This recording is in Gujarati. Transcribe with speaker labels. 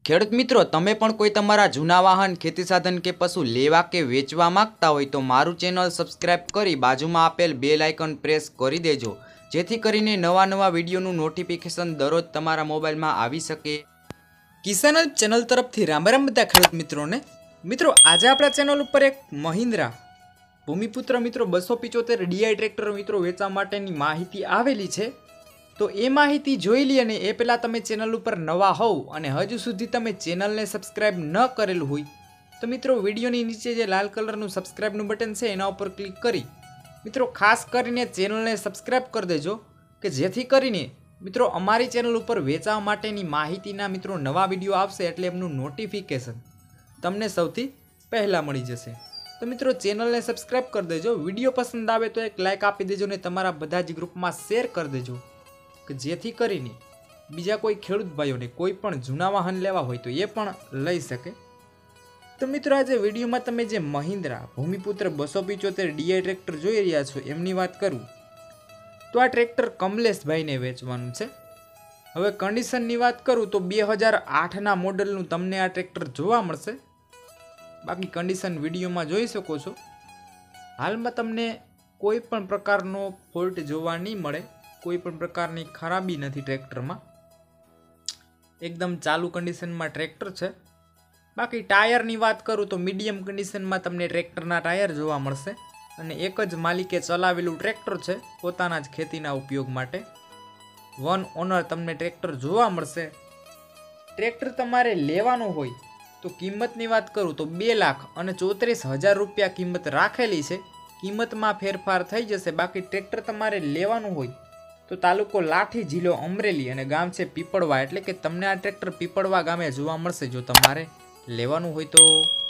Speaker 1: ખેડૂત મિત્રો, તમે પણ કોઈ તમારા જૂના વાહન, ખેતી સાધન કે પશુ લેવા કે વેચવા માંગતા હોય તો મારું ચેનલ સબસ્ક્રાઇબ કરી બાજુમાં આપેલ બેલ આઇકન પ્રેસ કરી દેજો, જેથી કરીને નવા વિડીયોનું નોટિફિકેશન દરરોજ તમારા મોબાઈલમાં આવી શકે। કિસાન ચેનલ તરફથી રામ રામ બધા ખેડૂત મિત્રોને। મિત્રો, આજે આપણા ચેનલ ઉપર એક મહિન્દ્રા ભૂમિપુત્ર મિત્રો 275 ડીઆઈ ટ્રેક્ટર મિત્રો વેચવા માટેની માહિતી આવેલી છે। તો એ માહિતી જોઈ લઈએ અને એ પહેલાં તમે ચેનલ ઉપર નવા હોવ અને હજુ સુધી તમે ચેનલને સબસ્ક્રાઇબ ન કરેલું હોય તો મિત્રો વિડીયોની નીચે જે લાલ કલરનું સબસ્ક્રાઇબનું બટન છે એના ઉપર ક્લિક કરી મિત્રો ખાસ કરીને ચેનલને સબસ્ક્રાઇબ કરી દેજો કે જેથી કરીને મિત્રો અમારી ચેનલ ઉપર વેચવા માટેની માહિતીના મિત્રો નવા વિડીયો આવશે એટલે એમનું નોટિફિકેશન તમને સૌથી પહેલાં મળી જશે। તો મિત્રો ચેનલને સબસ્ક્રાઇબ કરી દેજો, વિડીયો પસંદ આવે તો એક લાઇક આપી દેજો ને તમારા બધા જ ગ્રુપમાં શેર કરી દેજો કે જેથી કરીને બીજા કોઈ ખેડૂત ભાઈઓને કોઈ પણ જૂના વાહન લેવા હોય તો એ પણ લઈ શકે। તો મિત્રો આજે વિડીયોમાં તમે જે મહિન્દ્રા ભૂમિપુત્ર 275 ડીઆઈ ટ્રેક્ટર જોઈ રહ્યા છો એમની વાત કરું તો આ ટ્રેક્ટર કમલેશભાઈને વેચવાનું છે। હવે કન્ડિશનની વાત કરું તો 2008ના મોડલનું તમને આ ટ્રેક્ટર જોવા મળશે, બાકી કન્ડિશન વિડીયોમાં જોઈ શકો છો। હાલમાં તમને કોઈ પણ પ્રકારનો ફોલ્ટ જોવા નહીં મળે, કોઈ પણ પ્રકારની ખરાબી નથી ટ્રેક્ટરમાં, એકદમ ચાલુ કન્ડિશનમાં ટ્રેક્ટર છે। બાકી ટાયરની વાત કરું તો મીડિયમ કન્ડિશનમાં તમને ટ્રેક્ટરના ટાયર જોવા મળશે અને એક જ માલિકે ચલાવેલું ટ્રેક્ટર છે પોતાના જ ખેતીના ઉપયોગ માટે। વન ઓનર તમને ટ્રેક્ટર જોવા મળશે। ટ્રેક્ટર તમારે લેવાનું હોય તો કિંમતની વાત કરું તો 2,34,000 રૂપિયા કિંમત રાખેલી છે, કિંમતમાં ફેરફાર થઈ જશે। બાકી ટ્રેક્ટર તમારે લેવાનું હોય તો તાલુકો લાઠી, જિલ્લો અમરેલી અને ગામ છે પીપળવા, એટલે કે તમને આ ટ્રેક્ટર પીપળવા ગામે જોવા મળશે જો તમારે લેવાનું હોય તો।